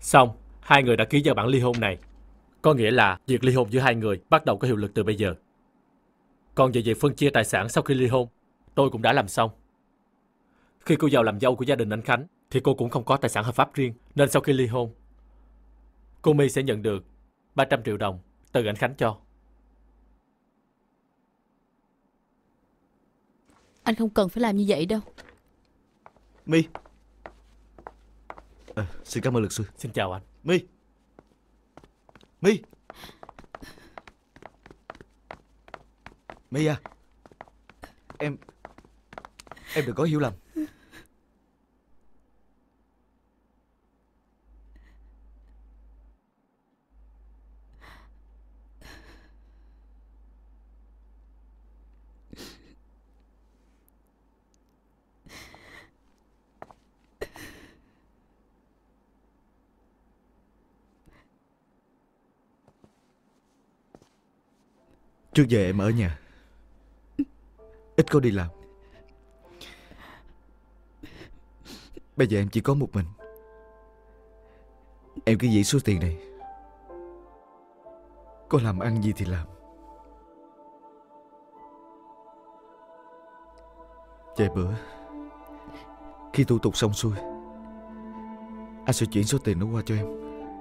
Xong, hai người đã ký vào bản ly hôn này. Có nghĩa là việc ly hôn giữa hai người bắt đầu có hiệu lực từ bây giờ. Còn về việc phân chia tài sản sau khi ly hôn, tôi cũng đã làm xong. Khi cô vào làm dâu của gia đình anh Khánh thì cô cũng không có tài sản hợp pháp riêng, nên sau khi ly hôn, cô My sẽ nhận được 300 triệu đồng từ anh Khánh cho. Anh không cần phải làm như vậy đâu. My. Xin cảm ơn luật sư. Xin chào anh. My. My. My à, Em đừng có hiểu lầm. Trước giờ em ở nhà, ít có đi làm. Bây giờ em chỉ có một mình. Em cứ giữ số tiền này, có làm ăn gì thì làm. Vài bữa, khi thủ tục xong xuôi, anh sẽ chuyển số tiền đó qua cho em.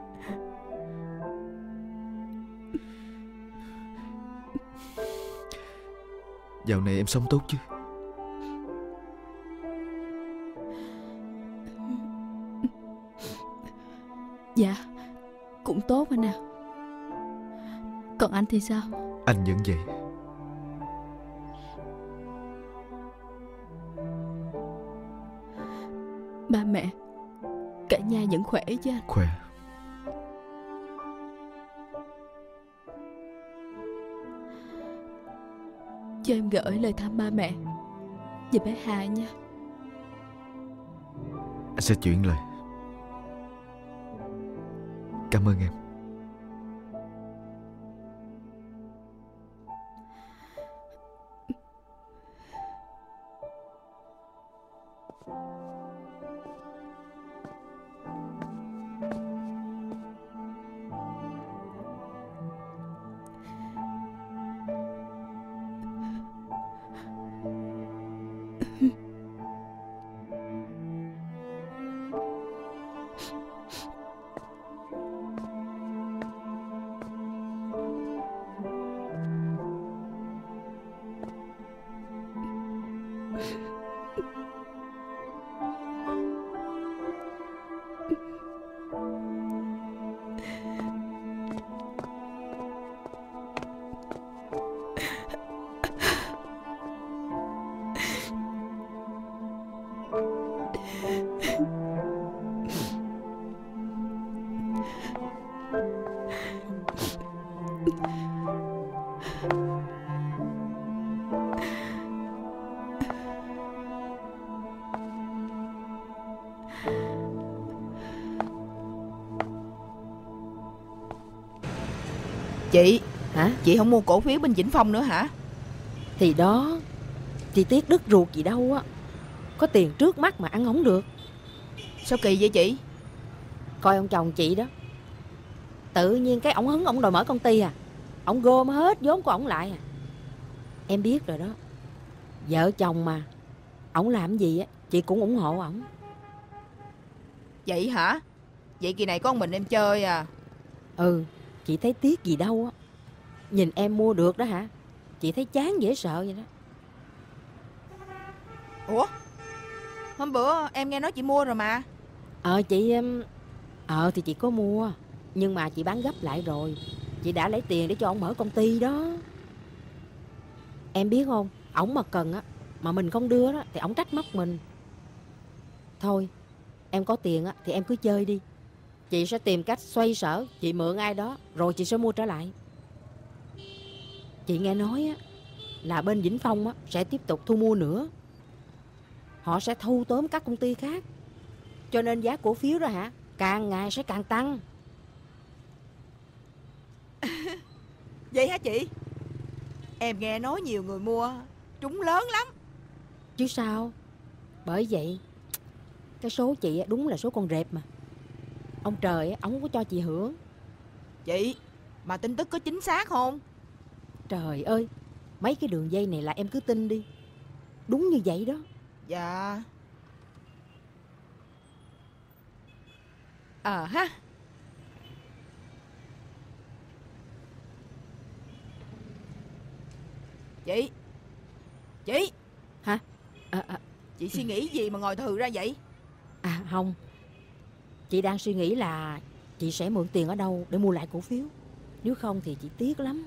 Dạo này em sống tốt chứ? Dạ, cũng tốt anh à. Còn anh thì sao? Anh vẫn vậy. Ba mẹ, cả nhà vẫn khỏe chứ anh? Khỏe. Cho em gửi lời thăm ba mẹ về bé Hà nha. Anh sẽ chuyển lời. Cảm ơn em. Chị. Hả? Chị không mua cổ phiếu bên Vĩnh Phong nữa hả? Thì đó, chị tiếc đứt ruột gì đâu á. Có tiền trước mắt mà ăn không được. Sao kỳ vậy chị? Coi ông chồng chị đó, tự nhiên cái ổng hứng ổng đòi mở công ty à. Ổng gom hết vốn của ổng lại à. Em biết rồi đó, vợ chồng mà, ổng làm gì á chị cũng ủng hộ ổng. Vậy hả? Vậy kỳ này có một mình em chơi à? Ừ, chị thấy tiếc gì đâu á. Nhìn em mua được đó hả, chị thấy chán dễ sợ vậy đó. Ủa? Hôm bữa em nghe nói chị mua rồi mà. Chị thì chị có mua, nhưng mà chị bán gấp lại rồi. Chị đã lấy tiền để cho ông mở công ty đó. Em biết không, ổng mà cần á, mà mình không đưa đó thì ổng trách móc mình. Thôi, em có tiền á thì em cứ chơi đi. Chị sẽ tìm cách xoay sở, chị mượn ai đó rồi chị sẽ mua trở lại. Chị nghe nói á là bên Vĩnh Phong á sẽ tiếp tục thu mua nữa. Họ sẽ thu tóm các công ty khác, cho nên giá cổ phiếu đó hả, càng ngày sẽ càng tăng. Vậy hả chị? Em nghe nói nhiều người mua trúng lớn lắm. Chứ sao. Bởi vậy cái số chị đúng là số con rệp mà. Ông trời ông không có cho chị hưởng. Chị, mà tin tức có chính xác không? Trời ơi, mấy cái đường dây này là em cứ tin đi. Đúng như vậy đó. Dạ. Ha. Chị Hả? Chị suy nghĩ gì mà ngồi thừ ra vậy? Không. Chị đang suy nghĩ là chị sẽ mượn tiền ở đâu để mua lại cổ phiếu. Nếu không thì chị tiếc lắm.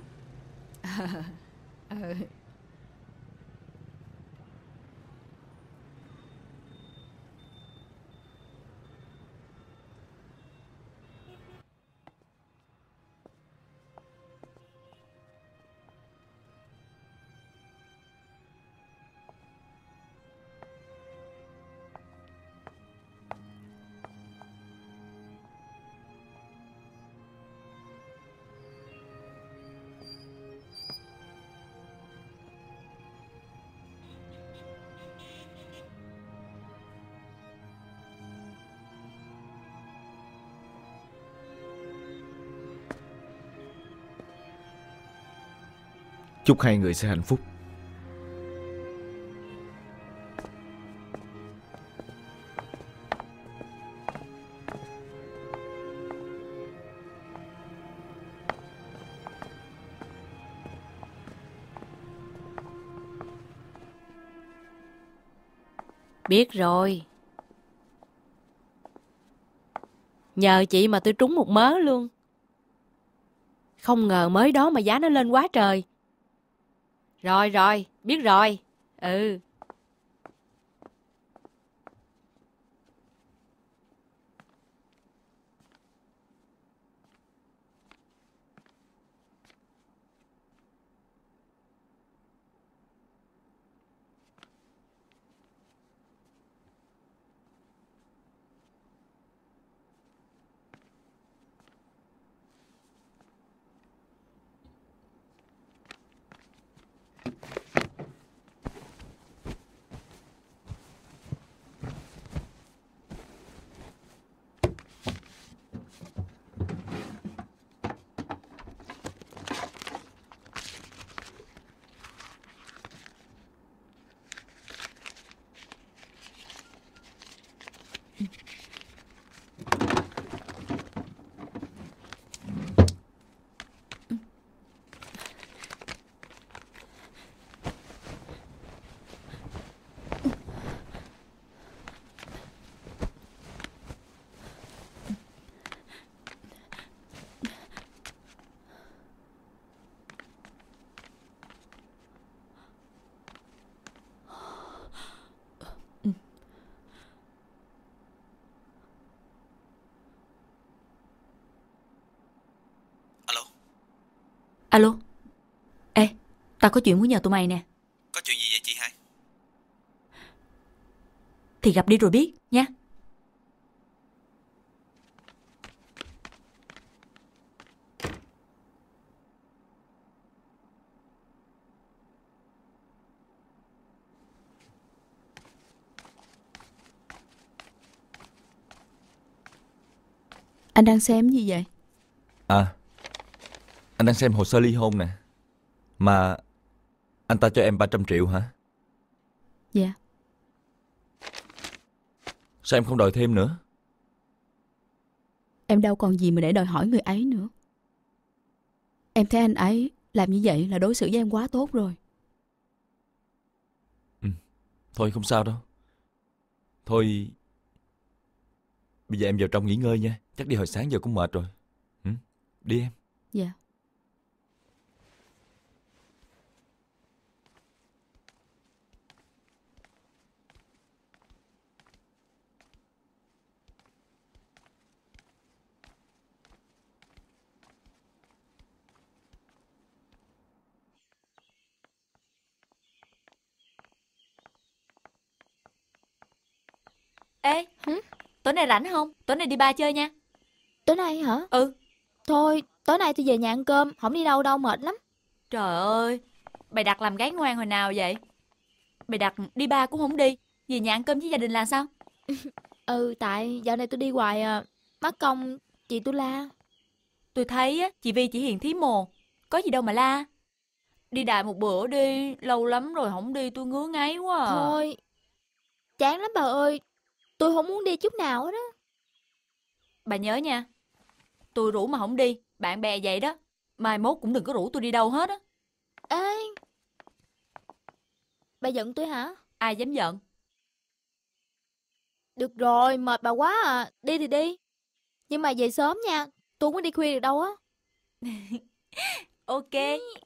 Chúc hai người sẽ hạnh phúc. Biết rồi. Nhờ chị mà tôi trúng một mớ luôn. Không ngờ mới đó mà giá nó lên quá trời. Rồi, biết rồi. Ừ. Alo. Ê, tao có chuyện muốn nhờ tụi mày nè. Có chuyện gì vậy chị hai? Thì gặp đi rồi biết nha. Anh đang xem gì vậy? Anh đang xem hồ sơ ly hôn nè. Mà anh ta cho em 300 triệu hả? Dạ. Sao em không đòi thêm nữa? Em đâu còn gì mà để đòi hỏi người ấy nữa. Em thấy anh ấy làm như vậy là đối xử với em quá tốt rồi. Thôi không sao đâu. Thôi bây giờ em vào trong nghỉ ngơi nha. Chắc đi hồi sáng giờ cũng mệt rồi. Đi em. Dạ. Ê, tối nay rảnh không? Tối nay đi bar chơi nha. Tối nay hả? Ừ. Thôi, tối nay tôi về nhà ăn cơm, không đi đâu đâu, mệt lắm. Trời ơi, bày đặt làm gái ngoan hồi nào vậy? Bày đặt đi bar cũng không đi, về nhà ăn cơm với gia đình là sao? Tại dạo này tôi đi hoài à. Mất công chị tôi la. Tôi thấy á, chị Vi chỉ hiền thí mồ. Có gì đâu mà la. Đi đại một bữa đi. Lâu lắm rồi không đi tôi ngứa ngáy quá à. Thôi, chán lắm bà ơi. Tôi không muốn đi chút nào hết á. Bà nhớ nha. Tôi rủ mà không đi. Bạn bè vậy đó. Mai mốt cũng đừng có rủ tôi đi đâu hết á. Ê, bà giận tôi hả? Ai dám giận. Được rồi, mệt bà quá à. Đi thì đi. Nhưng mà về sớm nha. Tôi không có đi khuya được đâu á. Ok.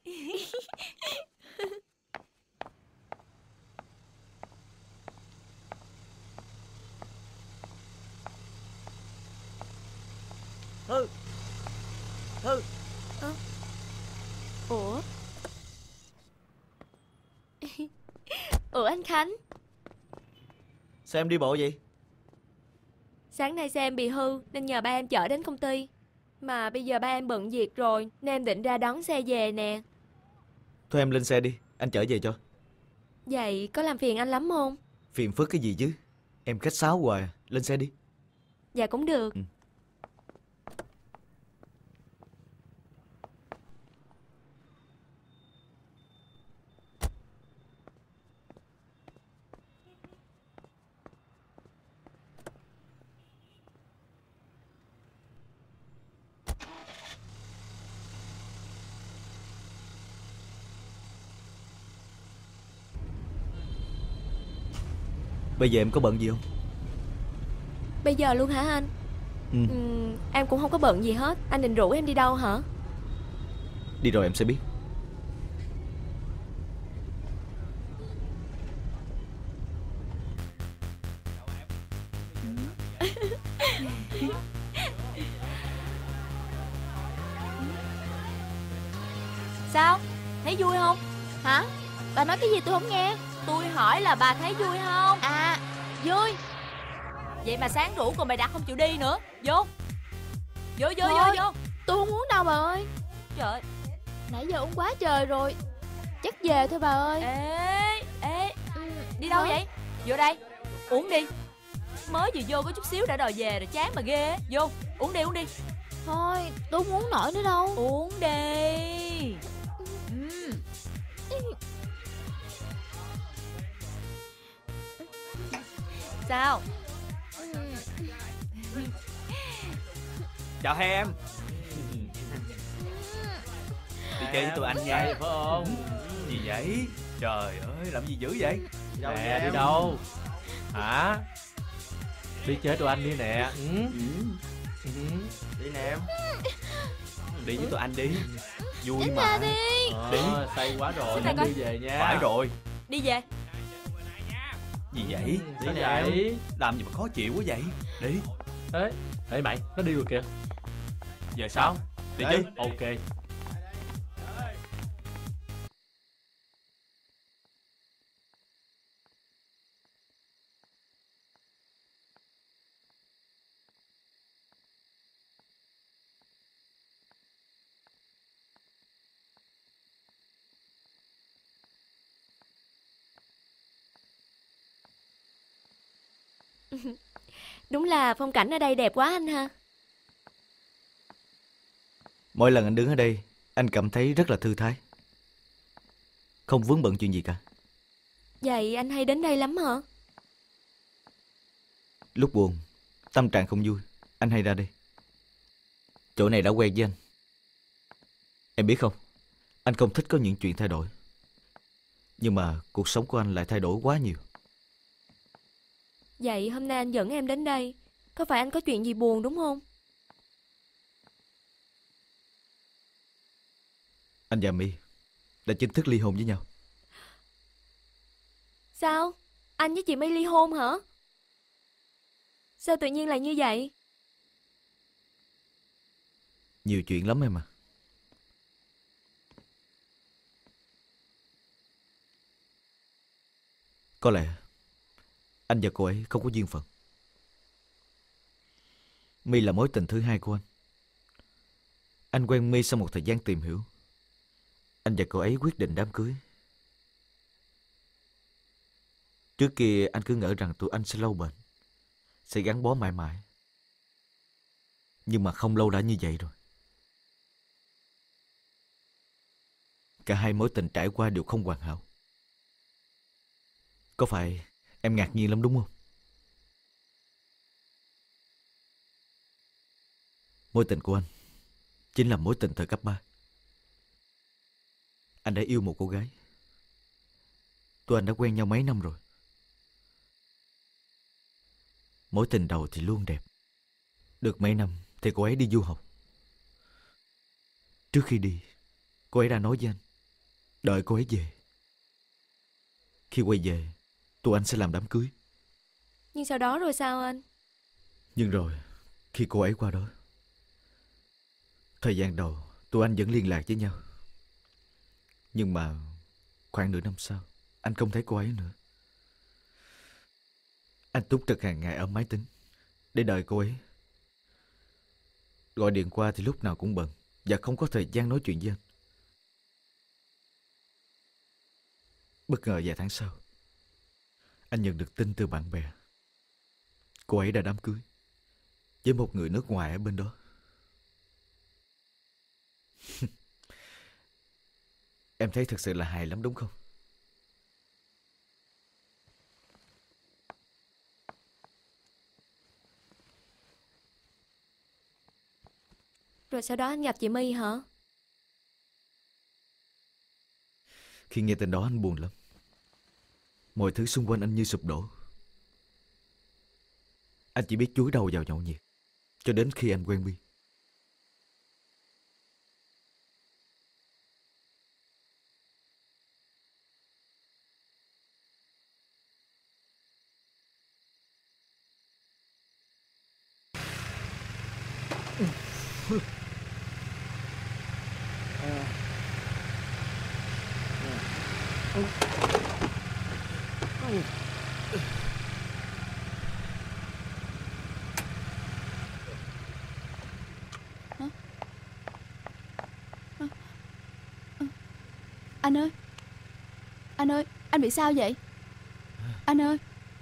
Thư. Thư. Ủa? Ủa anh Khánh? Sao em đi bộ vậy? Sáng nay xe em bị hư nên nhờ ba em chở đến công ty. Mà bây giờ ba em bận việc rồi nên em định ra đón xe về nè. Thôi em lên xe đi, anh chở về cho. Vậy có làm phiền anh lắm không? Phiền phức cái gì chứ? Em khách sáo hoài à. Lên xe đi. Dạ cũng được. Bây giờ em có bận gì không? Bây giờ luôn hả anh? Em cũng không có bận gì hết. Anh định rủ em đi đâu hả? Đi rồi em sẽ biết. Sao? Thấy vui không? Hả? Bà nói cái gì tôi không nghe. Tôi hỏi là bà thấy vui không? À, vui. Vậy mà sáng rủ còn mày đặt không chịu đi nữa. Vô. Vô. Tôi không muốn đâu bà ơi. Trời. Nãy giờ uống quá trời rồi. Chắc về thôi bà ơi. Ê. Đi đâu vậy? Vô đây. Uống đi. Mới vừa vô có chút xíu đã đòi về rồi, chán mà ghê. Vô. Uống đi. Thôi, tôi không uống nổi nữa đâu. Uống đi. Sao? Chào hai em. Đi chơi với tụi anh nha. Phải không? Gì vậy? Trời ơi, làm gì dữ vậy? Nè, đi đâu? Hả? Đi chơi tụi anh đi nè. Đi nè em. Đi với tụi anh đi. Vui Tránh mà. ra đi. Đi. Say quá rồi, Xin thầy nên coi. đi về nha. Phải rồi. Đi về. Gì vậy? Đi Sao vậy? Làm gì mà khó chịu quá vậy? Đi. Ê mày, nó đi rồi kìa. Giờ sao? Đi chứ. Ok. Đúng là phong cảnh ở đây đẹp quá anh ha. Mỗi lần anh đứng ở đây, anh cảm thấy rất là thư thái. Không vướng bận chuyện gì cả. Vậy anh hay đến đây lắm hả? Lúc buồn, tâm trạng không vui, anh hay ra đây. Chỗ này đã quen với anh. Em biết không, anh không thích có những chuyện thay đổi. Nhưng mà cuộc sống của anh lại thay đổi quá nhiều. Vậy hôm nay anh dẫn em đến đây, có phải anh có chuyện gì buồn đúng không? Anh và My đã chính thức ly hôn với nhau. Sao? Anh với chị My ly hôn hả? Sao tự nhiên lại như vậy? Nhiều chuyện lắm em à. Có lẽ anh và cô ấy không có duyên phận. My là mối tình thứ hai của anh. Anh quen My sau một thời gian tìm hiểu. Anh và cô ấy quyết định đám cưới. Trước kia anh cứ ngỡ rằng tụi anh sẽ lâu bền, sẽ gắn bó mãi mãi. Nhưng mà không lâu đã như vậy rồi. Cả hai mối tình trải qua đều không hoàn hảo. Có phải em ngạc nhiên lắm đúng không? Mối tình của anh chính là mối tình thời cấp 3. Anh đã yêu một cô gái. Tụi anh đã quen nhau mấy năm rồi. Mối tình đầu thì luôn đẹp. Được mấy năm thì cô ấy đi du học. Trước khi đi, cô ấy đã nói với anh đợi cô ấy về. Khi quay về, tụi anh sẽ làm đám cưới. Nhưng sau đó rồi sao anh? Nhưng rồi, khi cô ấy qua đó, thời gian đầu tụi anh vẫn liên lạc với nhau. Nhưng mà khoảng nửa năm sau, anh không thấy cô ấy nữa. Anh túc trực hàng ngày ở máy tính để đợi cô ấy. Gọi điện qua thì lúc nào cũng bận và không có thời gian nói chuyện với anh. Bất ngờ vài tháng sau, anh nhận được tin từ bạn bè. Cô ấy đã đám cưới với một người nước ngoài ở bên đó. Em thấy thực sự là hài lắm đúng không? Rồi sau đó anh gặp chị My hả? Khi nghe tin đó anh buồn lắm. Mọi thứ xung quanh anh như sụp đổ. Anh chỉ biết chúi đầu vào nhậu nhẹt cho đến khi anh quen My. Anh ơi, anh ơi, anh bị sao vậy? Anh ơi.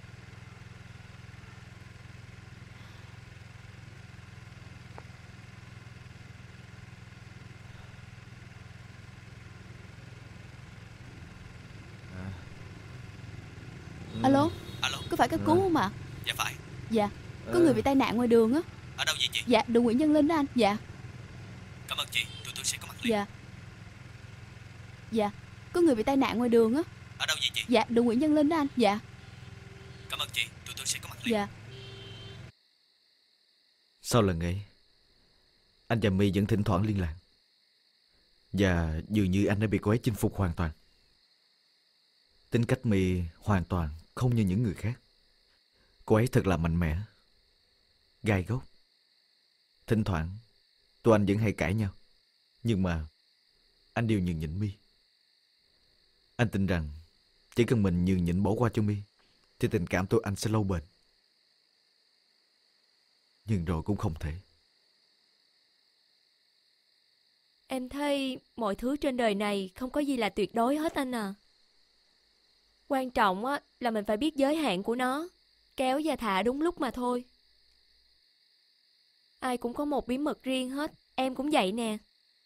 Alo, có phải cấp cứu không ạ? Dạ phải. Dạ, có người bị tai nạn ngoài đường á. Ở đâu vậy chị? Dạ, đường Nguyễn Văn Linh đó anh. Dạ. Cảm ơn chị, tụi tôi sẽ có mặt liền. Dạ. Dạ, có người bị tai nạn ngoài đường á. Ở đâu vậy chị? Dạ, đường Nguyễn Văn Linh đó anh. Dạ. Cảm ơn chị, tụi tôi sẽ có mặt liền. Dạ. Sau lần ấy, anh và My vẫn thỉnh thoảng liên lạc. Và dường như anh đã bị cô ấy chinh phục hoàn toàn. Tính cách My hoàn toàn không như những người khác. Cô ấy thật là mạnh mẽ, gai góc. Thỉnh thoảng tụi anh vẫn hay cãi nhau. Nhưng mà anh đều nhường nhịn My. Anh tin rằng chỉ cần mình nhường nhịn bỏ qua cho My thì tình cảm tụi anh sẽ lâu bền. Nhưng rồi cũng không thể. Em thấy mọi thứ trên đời này không có gì là tuyệt đối hết anh à. Quan trọng á là mình phải biết giới hạn của nó, kéo và thả đúng lúc mà thôi. Ai cũng có một bí mật riêng hết, em cũng vậy nè.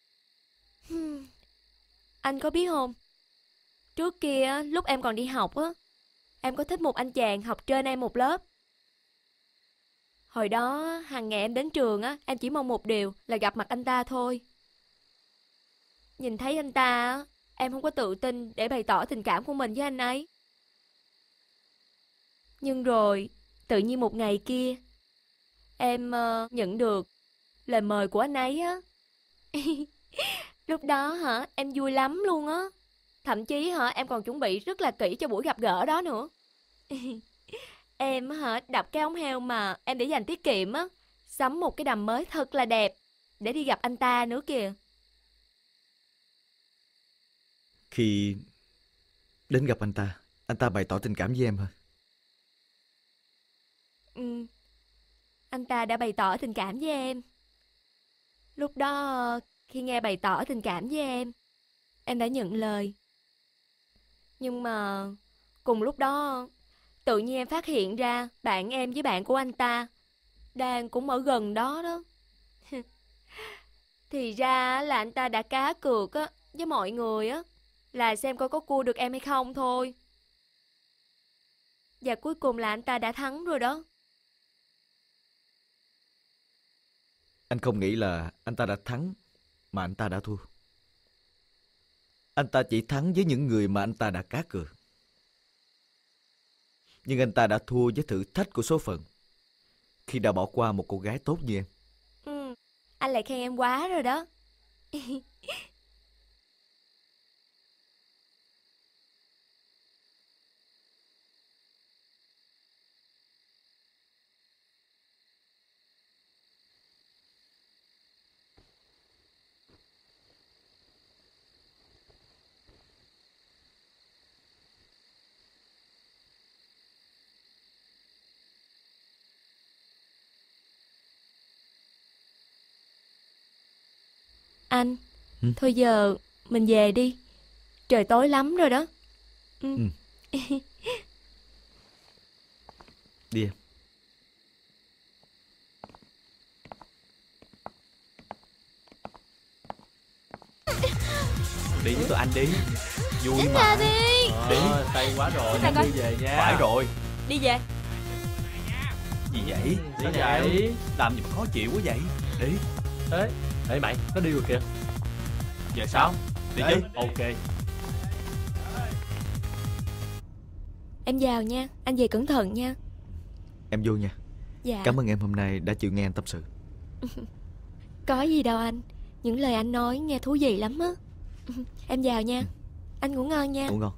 Anh có biết không? Trước kia lúc em còn đi học á, em có thích một anh chàng học trên em một lớp. Hồi đó hàng ngày em đến trường á, em chỉ mong một điều là gặp mặt anh ta thôi. Nhìn thấy anh ta á, em không có tự tin để bày tỏ tình cảm của mình với anh ấy. Nhưng rồi, tự nhiên một ngày kia, em nhận được lời mời của anh ấy á. Lúc đó em vui lắm luôn á. Thậm chí em còn chuẩn bị rất là kỹ cho buổi gặp gỡ đó nữa. Em đập cái ống heo mà em để dành tiết kiệm á, sắm một cái đầm mới thật là đẹp để đi gặp anh ta nữa kìa. Khi đến gặp anh ta bày tỏ tình cảm với em hả? Anh ta đã bày tỏ tình cảm với em. Lúc đó khi nghe bày tỏ tình cảm với em đã nhận lời. Nhưng mà cùng lúc đó tự nhiên em phát hiện ra bạn em với bạn của anh ta đang cũng ở gần đó đó. Thì ra là anh ta đã cá cược á với mọi người á, là xem coi có cua được em hay không thôi. Và cuối cùng là anh ta đã thắng rồi đó. Anh không nghĩ là anh ta đã thắng mà anh ta đã thua. Anh ta chỉ thắng với những người mà anh ta đã cá cược. Nhưng anh ta đã thua với thử thách của số phận khi đã bỏ qua một cô gái tốt như em. Anh lại khen em quá rồi đó. Anh, thôi giờ mình về đi. Trời tối lắm rồi đó. Đi em. Đi với tụi anh đi. Vui Đến mà. nhà đi. Đi. Say quá rồi, Chúng ta đi về nha. Phải rồi. Đi về. Gì vậy? Đi vậy. Làm gì mà khó chịu quá vậy? Đi. Ê mày, nó đi rồi kìa. Giờ sao? Đi chứ. Ok. Em vào nha, anh về cẩn thận nha. Em vô nha. Dạ. Cảm ơn em hôm nay đã chịu nghe anh tâm sự. Có gì đâu anh. Những lời anh nói nghe thú vị lắm á. Em vào nha. Anh ngủ ngon nha. Ngủ ngon.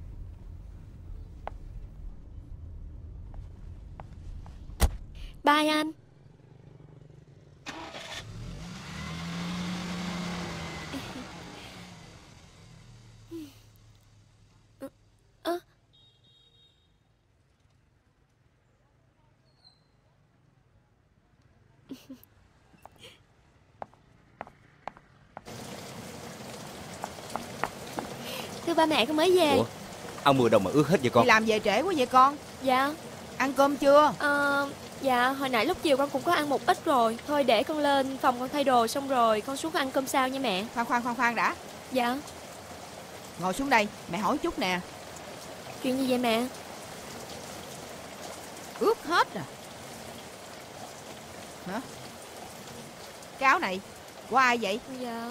Bye anh. Thưa ba mẹ con mới về. Ủa, áo mưa đâu mà ướt hết vậy con? Đi làm về trễ quá vậy con? Dạ. Ăn cơm chưa? Dạ, hồi nãy lúc chiều con cũng có ăn một ít rồi. Thôi để con lên phòng con thay đồ xong rồi con xuống ăn cơm sau nha mẹ. Khoan đã. Dạ. Ngồi xuống đây, mẹ hỏi chút nè. Chuyện gì vậy mẹ? Ướt hết rồi. Hả? Cái áo này của ai vậy? Dạ.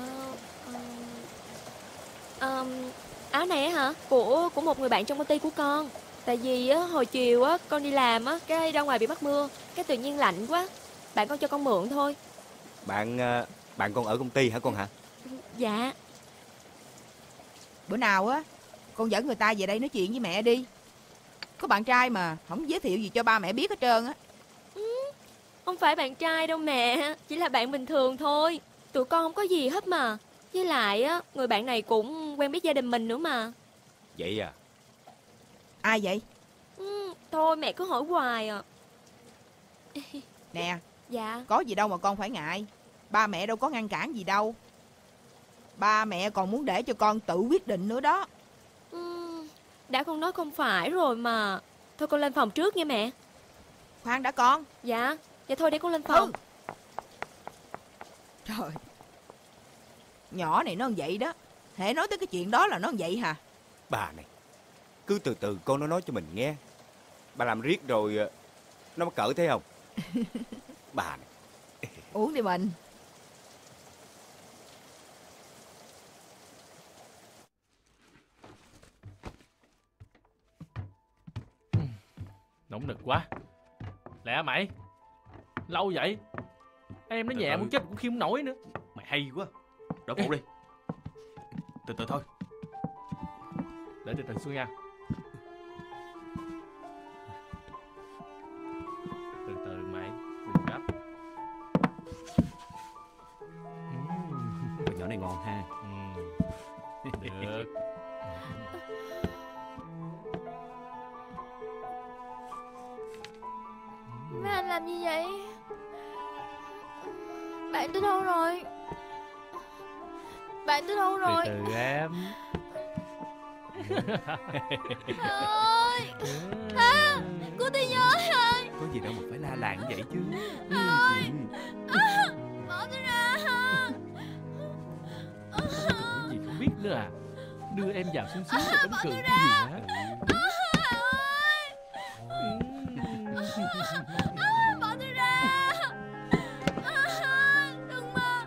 Áo này á hả? Của một người bạn trong công ty của con. Tại vì á hồi chiều á con đi làm á, cái ra ngoài bị mắc mưa, cái tự nhiên lạnh quá. Bạn con cho con mượn thôi. Bạn con ở công ty hả con hả? Dạ. Bữa nào á con dẫn người ta về đây nói chuyện với mẹ đi. Có bạn trai mà không giới thiệu gì cho ba mẹ biết hết trơn á. Không phải bạn trai đâu mẹ, chỉ là bạn bình thường thôi. Tụi con không có gì hết mà. Với lại á, người bạn này cũng quen biết gia đình mình nữa mà. Vậy à? Ai vậy? Thôi mẹ cứ hỏi hoài à. Nè. Dạ. Có gì đâu mà con phải ngại. Ba mẹ đâu có ngăn cản gì đâu. Ba mẹ còn muốn để cho con tự quyết định nữa đó. Đã con nói không phải rồi mà. Thôi con lên phòng trước nha mẹ. Khoan đã con. Dạ. Dạ thôi để con lên phòng. Trời. Nhỏ này nó vậy đó. Hễ nói tới cái chuyện đó là nó vậy hả? Bà này, cứ từ từ con nó nói cho mình nghe. Bà làm riết rồi nó mắc cỡ thấy không? Bà này. Uống đi mình. Nóng nực quá. Lẹ mày. Lâu vậy. Em nó nhẹ muốn chết cũng khiêm không nổi nữa. Mày hay quá. Đỡ phụ đi. Từ từ thôi. Để từ từ xuống nha. Từ từ mày. Đừng gấp. Con nhỏ này ngon ha. Được. Mấy anh làm gì vậy? Bạn tôi đâu rồi? Bạn tôi đâu rồi? Từ từ em. Ơi! Cô tôi nhớ rồi. Có gì đâu mà phải la làng vậy chứ. Ơi! Bỏ tôi ra. nữa à? Đưa em vào xuống xíu rồi chống cự cái gì hả? Bỏ tôi ra. Đừng mà.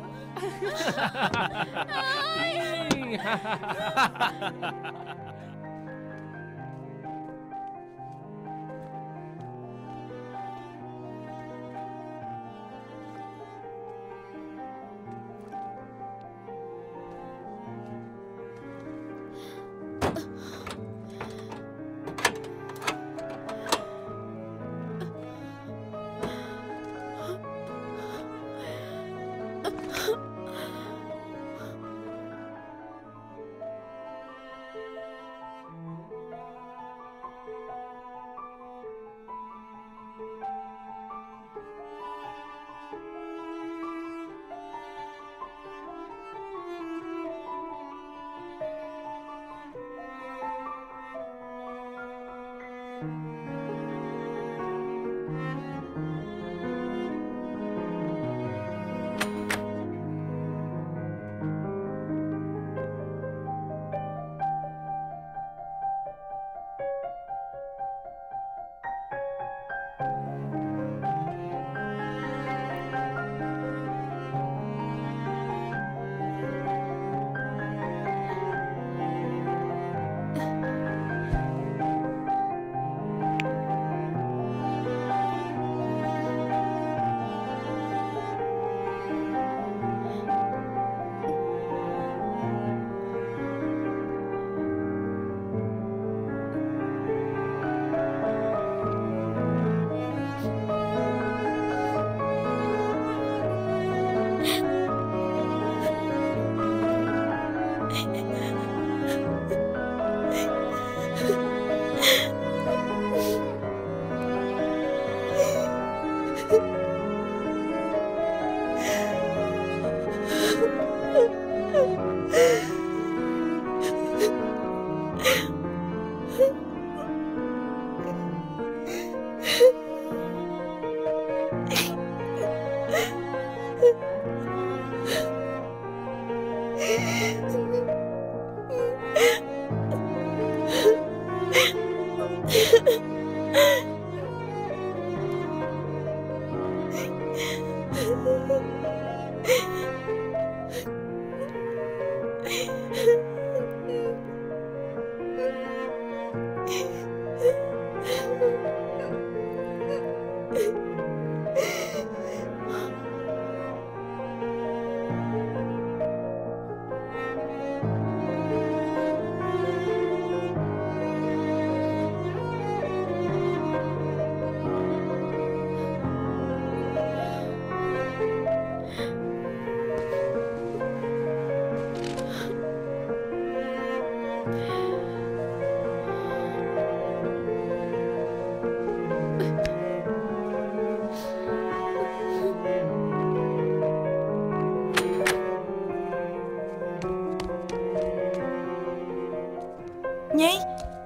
Nhi,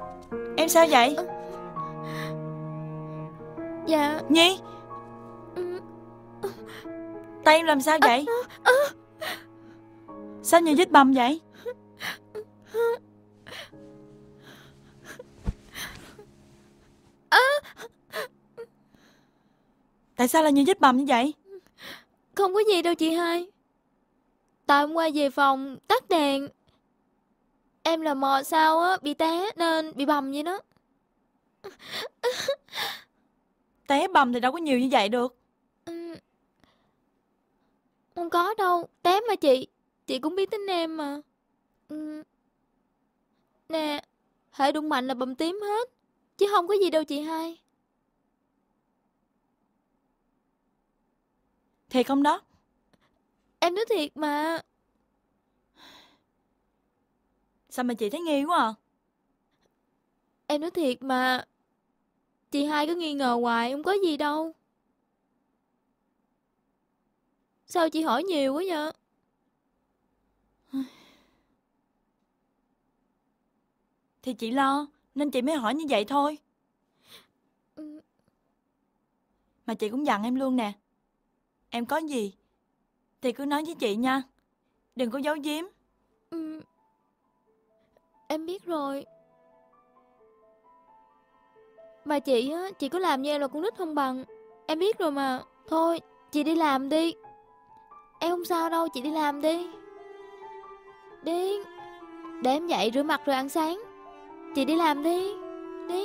em sao vậy? Dạ. Nhi, tay em làm sao vậy? Sao nhiều vết bầm vậy? Tại sao là nhiều vết bầm như vậy? Không có gì đâu chị hai. Tại hôm qua về phòng tắt đèn, em là mò sao á, bị té nên bị bầm vậy đó. Té bầm thì đâu có nhiều như vậy được. Không có đâu, té mà chị cũng biết tính em mà. Nè, hễ đụng mạnh là bầm tím hết, chứ không có gì đâu chị hai. Thiệt không đó? Em nói thiệt mà. Sao mà chị thấy nghi quá à? Em nói thiệt mà. Chị hai cứ nghi ngờ hoài, không có gì đâu. Sao chị hỏi nhiều quá vậy? Thì chị lo, nên chị mới hỏi như vậy thôi. Mà chị cũng dặn em luôn nè. Em có gì thì cứ nói với chị nha. Đừng có giấu giếm. Em biết rồi. Mà chị á, chị cứ làm như em là con nít không bằng. Em biết rồi mà. Thôi, chị đi làm đi. Em không sao đâu, chị đi làm đi. Đi. Để em dậy rửa mặt rồi ăn sáng. Chị đi làm đi. Đi.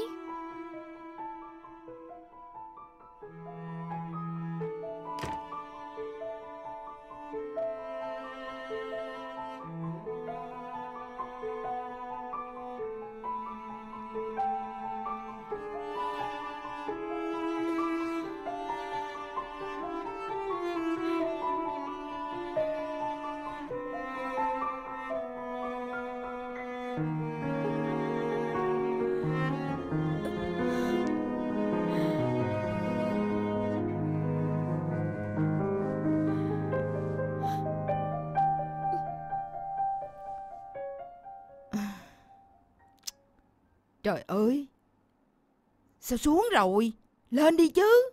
Trời ơi, sao xuống rồi? Lên đi chứ.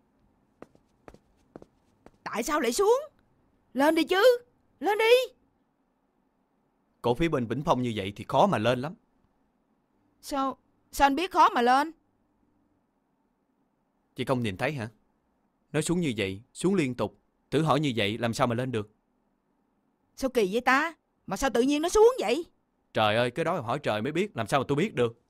Tại sao lại xuống? Lên đi chứ. Lên đi. Cổ phiếu bên Vĩnh Phong như vậy thì khó mà lên lắm. Sao anh biết khó mà lên? Chị không nhìn thấy hả? Nó xuống như vậy, xuống liên tục. Thử hỏi như vậy làm sao mà lên được? Sao kỳ vậy ta? Mà sao tự nhiên nó xuống vậy? Trời ơi, cái đó hỏi trời mới biết. Làm sao mà tôi biết được?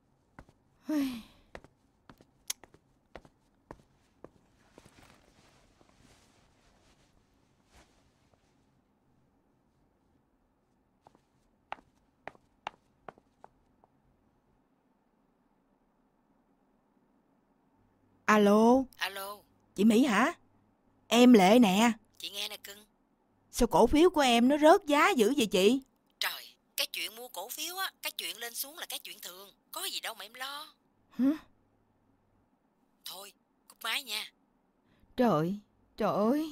Alo. Alo. Chị Mỹ hả? Em Lệ nè. Chị nghe nè cưng. Sao cổ phiếu của em nó rớt giá dữ vậy chị? Trời, cái chuyện mua cổ phiếu á, cái chuyện lên xuống là cái chuyện thường. Có gì đâu mà em lo. Hả? Thôi, cúp máy nha. Trời ơi.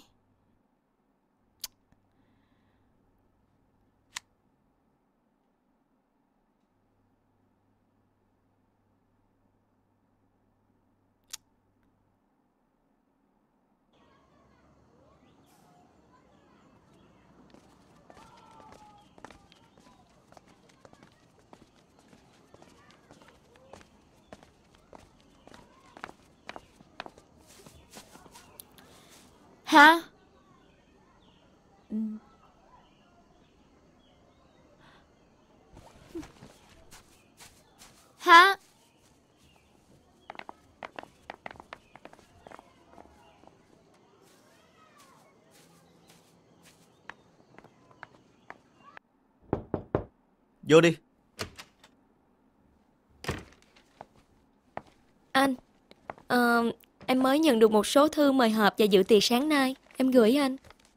Hả? Hả? Vô đi. Anh, em mới nhận được một số thư mời họp và dự tiệc sáng nay. Em gửi anh.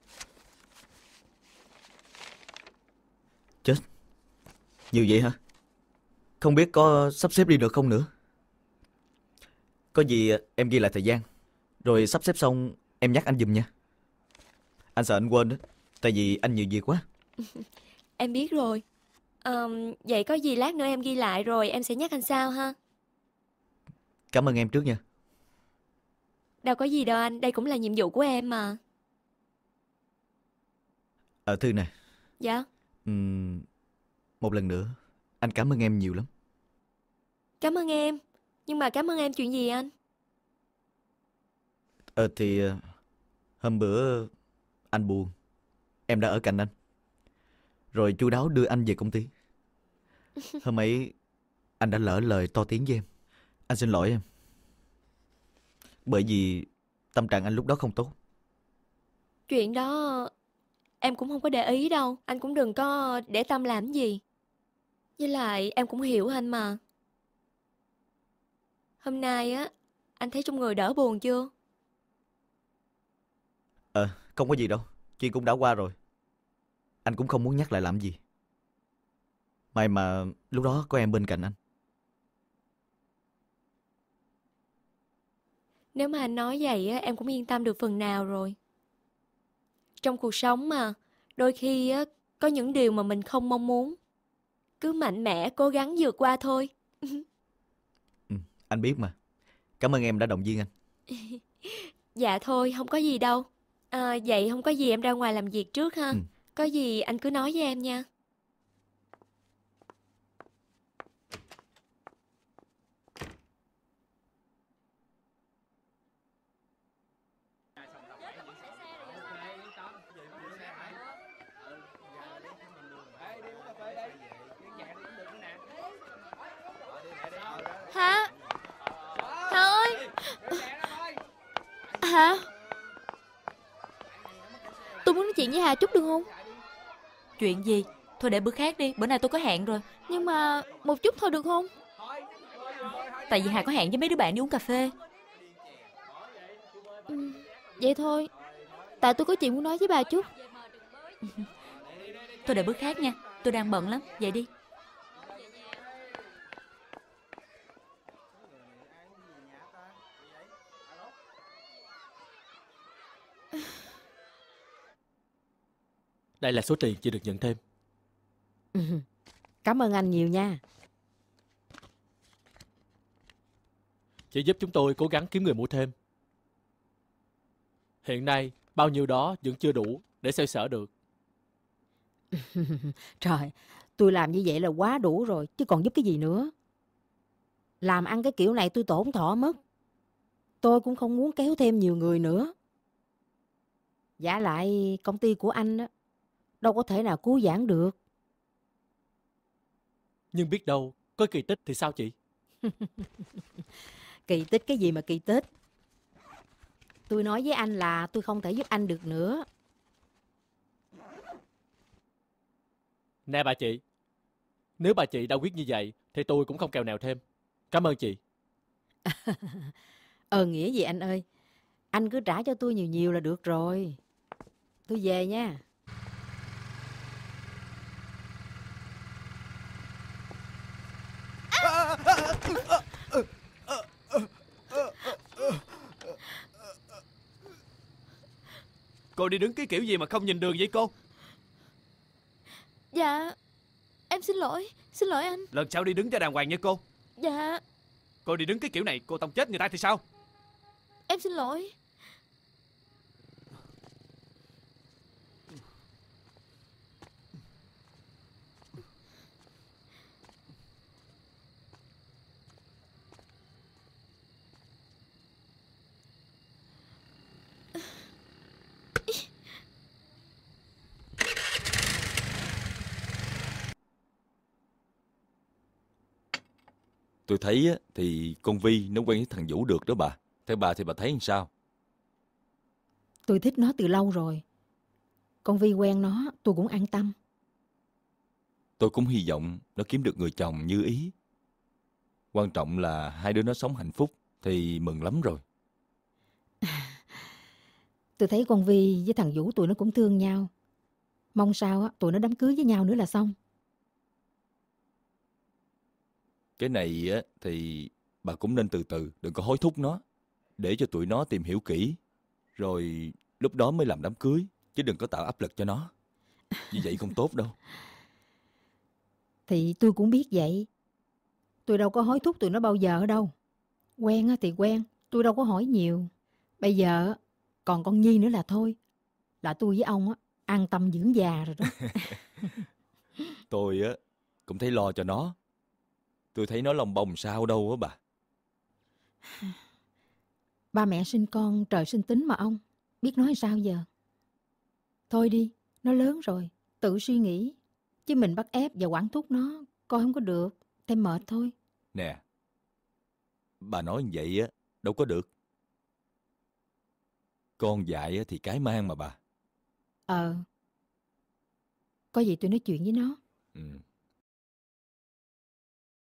Chết. Nhiều vậy hả? Không biết có sắp xếp đi được không nữa. Có gì em ghi lại thời gian, rồi sắp xếp xong em nhắc anh giùm nha. Anh sợ anh quên đó, tại vì anh nhiều việc quá. Em biết rồi. Vậy có gì lát nữa em ghi lại rồi em sẽ nhắc anh sau ha. Cảm ơn em trước nha. Đâu có gì đâu anh, đây cũng là nhiệm vụ của em mà. Thư nè. Dạ. Một lần nữa, anh cảm ơn em nhiều lắm. Cảm ơn em. Nhưng mà cảm ơn em chuyện gì anh? Thì hôm bữa anh buồn, em đã ở cạnh anh, rồi chu đáo đưa anh về công ty. Hôm ấy anh đã lỡ lời to tiếng với em. Anh xin lỗi em, bởi vì tâm trạng anh lúc đó không tốt. Chuyện đó em cũng không có để ý đâu. Anh cũng đừng có để tâm làm gì. Với lại em cũng hiểu anh mà. Hôm nay á, anh thấy trong người đỡ buồn chưa? Không có gì đâu, chuyện cũng đã qua rồi. Anh cũng không muốn nhắc lại làm gì. May mà lúc đó có em bên cạnh anh. Nếu mà anh nói vậy á, em cũng yên tâm được phần nào rồi. Trong cuộc sống mà, đôi khi á, có những điều mà mình không mong muốn. Cứ mạnh mẽ cố gắng vượt qua thôi. Anh biết mà. Cảm ơn em đã động viên anh. Dạ thôi, không có gì đâu. Vậy không có gì em ra ngoài làm việc trước ha. Có gì anh cứ nói với em nha. Hà, tôi muốn nói chuyện với Hà chút được không? Chuyện gì? Thôi để bữa khác đi, bữa nay tôi có hẹn rồi. Nhưng mà một chút thôi được không? Tại vì Hà có hẹn với mấy đứa bạn đi uống cà phê. Vậy thôi. Tại tôi có chuyện muốn nói với bà chút. Thôi để bữa khác nha, tôi đang bận lắm. Vậy đi. Đây là số tiền chị được nhận thêm. Cảm ơn anh nhiều nha. Chị giúp chúng tôi cố gắng kiếm người mua thêm. Hiện nay, bao nhiêu đó vẫn chưa đủ để xoay sở được. Trời, tôi làm như vậy là quá đủ rồi, chứ còn giúp cái gì nữa. Làm ăn cái kiểu này tôi tổn thọ mất. Tôi cũng không muốn kéo thêm nhiều người nữa. Vả lại công ty của anh đó, đâu có thể nào cứu vãn được. Nhưng biết đâu, có kỳ tích thì sao chị? Kỳ tích cái gì mà kỳ tích? Tôi nói với anh là tôi không thể giúp anh được nữa. Nè bà chị, nếu bà chị đã quyết như vậy thì tôi cũng không kèo nào thêm. Cảm ơn chị. Nghĩa gì anh ơi. Anh cứ trả cho tôi nhiều nhiều là được rồi. Tôi về nha. Cô đi đứng cái kiểu gì mà không nhìn đường vậy cô? Dạ, em xin lỗi anh. Lần sau đi đứng cho đàng hoàng nha cô. Dạ, Cô đi đứng cái kiểu này cô tông chết người ta thì sao? em xin lỗi. Tôi thấy á, thì con Vi nó quen với thằng Vũ được đó bà. Theo bà thì bà thấy làm sao? Tôi thích nó từ lâu rồi. Con Vi quen nó, tôi cũng an tâm. Tôi cũng hy vọng nó kiếm được người chồng như ý. Quan trọng là hai đứa nó sống hạnh phúc thì mừng lắm rồi. Tôi thấy con Vi với thằng Vũ tụi nó cũng thương nhau. Mong sao á, tụi nó đám cưới với nhau nữa là xong. Cái này á, thì bà cũng nên từ từ, đừng có hối thúc nó. Để cho tụi nó tìm hiểu kỹ. Rồi lúc đó mới làm đám cưới. Chứ đừng có tạo áp lực cho nó. Như vậy không tốt đâu. Thì tôi cũng biết vậy. Tôi đâu có hối thúc tụi nó bao giờ đâu. Quen á thì quen, tôi đâu có hỏi nhiều. Bây giờ còn con Nhi nữa là thôi. Là tôi với ông á, an tâm dưỡng già rồi đó. Tôi á, cũng thấy lo cho nó. Tôi thấy nó lông bông sao đâu á bà. Ba mẹ sinh con trời sinh tính mà ông. Biết nói sao giờ. Thôi đi, nó lớn rồi, tự suy nghĩ. Chứ mình bắt ép và quản thúc nó, coi không có được, thêm mệt thôi. Nè, bà nói như vậy á, đâu có được. Con dại á, thì cái mang mà bà. Có gì tôi nói chuyện với nó. Ừ.